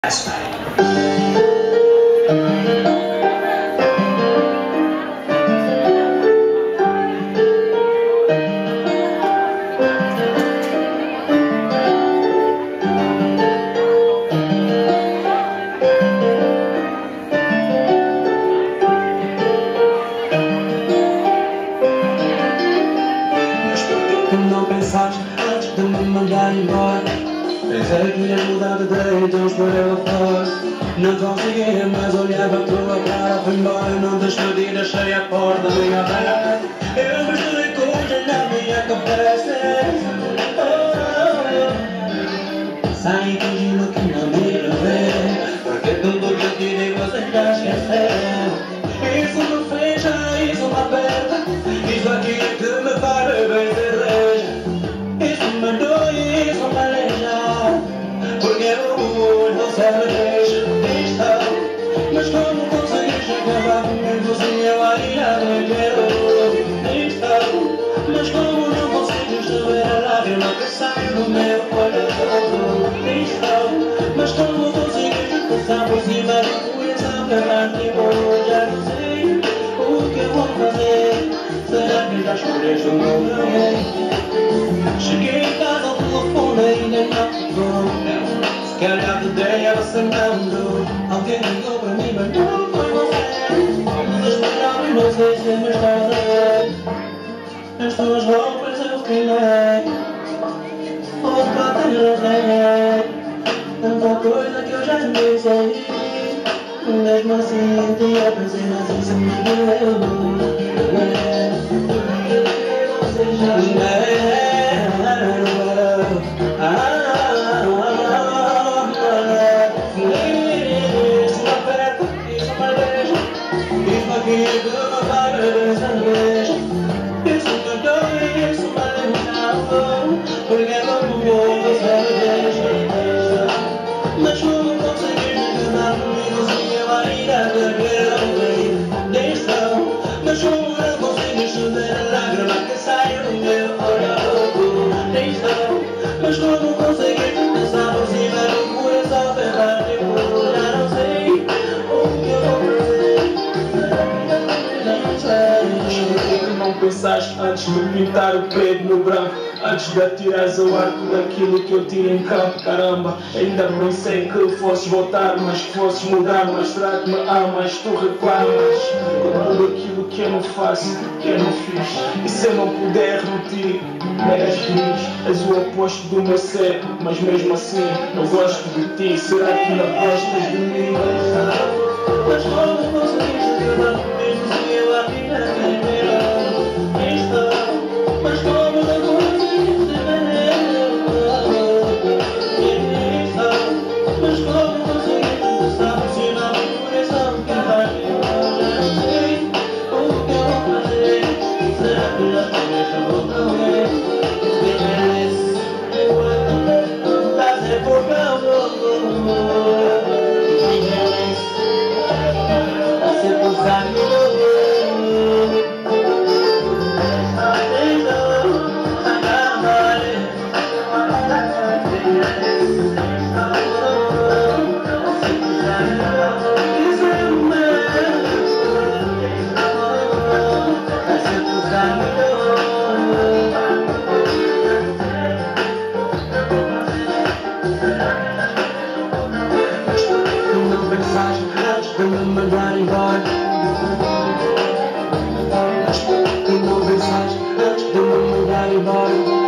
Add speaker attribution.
Speaker 1: Não pensaste antes de me mandar embora. Pensei que ias mudar de ideia, então esperei lá fora. Não consegui, mas olhava a tua cara. Fui embora, não despedi, deixei a porta bem aberta. Eu misturei coisas na minha cabeça. Saí fingindo que não me vê, porque tudo que eu te digo você já esqueceu. Isso me fecha, isso me aperta. Isso aqui é que me faz beber cerveja. Isso me dói, isso me aleja, porque o olho não se me deixa. Mas como conseguiste acabar comigo sem eu ainda me quero? Mas como não conseguiste ver a lágrima que sai do meu olho? Mas como conseguiste passar por cima do coração que arranca? Já não sei o que eu vou fazer. Será que já escolheste o meu lugar? Cheguei em casa, o telefone ainda não tocou. Se calhar te dei abacendando. Alguém ligou para mim, mas não foi você. Vamos esperar e não sei se me estás a ver. As tuas roupas eu finei, os patinhos ganhei. Tanta coisa que eu já nem sei. Mesmo assim, tinha pensei assim, se me doeu. Você já me mas como conseguiste passar por cima do coração ferrado? Eu já não sei o que eu vou fazer. Não sei.
Speaker 2: Não pensaste antes de pintar o preto no branco, antes de atirares ao ar tudo aquilo que eu tinha em campo. Caramba, ainda pensei que fosses voltar, mas que fosses mudar. Mas será que me amas? Tu reclamas com tudo aquilo que eu não faço, que eu não fiz. E se eu não puder repetir, és feliz, és o oposto do meu ser. Mas mesmo assim, eu gosto de ti. Será que ainda gostas de mim?
Speaker 1: Mas como conseguiste acabar comigo sem eu aqui na minha vida? Mas como não conseguiste ver? Mas como conseguiste passar por cima do coração que vai? Eu já não sei o que eu vou fazer. Será que já estou outra vez? Antes de me mandar embora, tu não pensaste antes de me mandar embora.